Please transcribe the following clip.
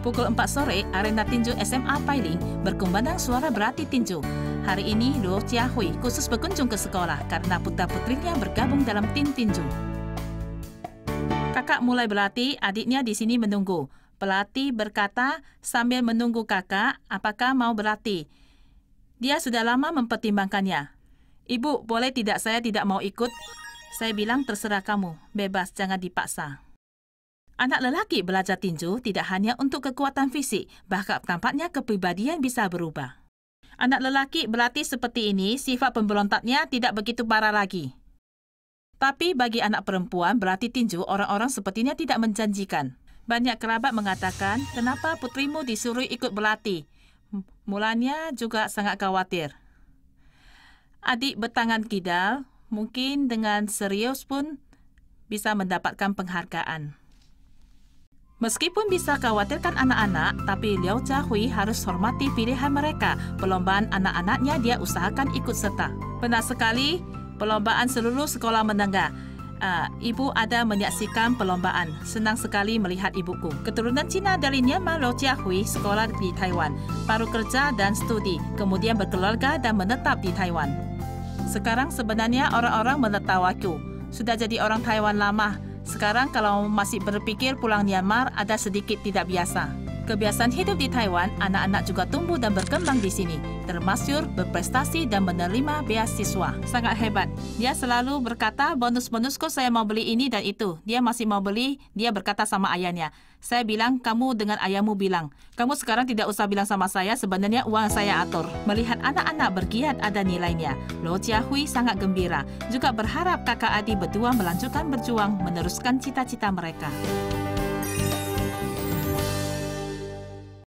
Pukul 4 sore, arena tinju SMA Pailing berkumandang suara berarti tinju. Hari ini, Luo Jiahui khusus berkunjung ke sekolah karena putra-putrinya bergabung dalam tim tinju. Kakak mulai berlatih, adiknya di sini menunggu. Pelatih berkata sambil menunggu kakak, apakah mau berlatih. Dia sudah lama mempertimbangkannya. Ibu, boleh tidak saya tidak mau ikut? Saya bilang terserah kamu, bebas, jangan dipaksa. Anak lelaki belajar tinju tidak hanya untuk kekuatan fisik, bahkan tampaknya kepribadian bisa berubah. Anak lelaki berlatih seperti ini, sifat pemberontaknya tidak begitu parah lagi. Tapi bagi anak perempuan berlatih tinju, orang-orang sepertinya tidak menjanjikan. Banyak kerabat mengatakan, kenapa putrimu disuruh ikut berlatih? Mulanya juga sangat khawatir. Adik bertangan kidal, mungkin dengan serius pun bisa mendapatkan penghargaan. Meskipun bisa khawatirkan anak-anak, tapi Liu Jiahui harus hormati pilihan mereka. Perlombaan anak-anaknya dia usahakan ikut serta. Pernah sekali, perlombaan seluruh sekolah menengah. Ibu ada menyaksikan perlombaan. Senang sekali melihat ibuku. Keturunan Cina dari Myanmar, Liu Jiahui sekolah di Taiwan. Baru kerja dan studi, kemudian berkeluarga dan menetap di Taiwan. Sekarang sebenarnya orang-orang menertawaku. Sudah jadi orang Taiwan lama. Sekarang kalau masih berpikir pulang Myanmar ada sedikit tidak biasa. Kebiasaan hidup di Taiwan, anak-anak juga tumbuh dan berkembang di sini, termasuk berprestasi dan menerima beasiswa. Sangat hebat. Dia selalu berkata, bonus-bonusku saya mau beli ini dan itu. Dia masih mau beli, dia berkata sama ayahnya. Saya bilang, kamu dengan ayahmu bilang. Kamu sekarang tidak usah bilang sama saya, sebenarnya uang saya atur. Melihat anak-anak bergiat ada nilainya, Luo Jiahui sangat gembira. Juga berharap kakak adik berdua melanjutkan berjuang, meneruskan cita-cita mereka.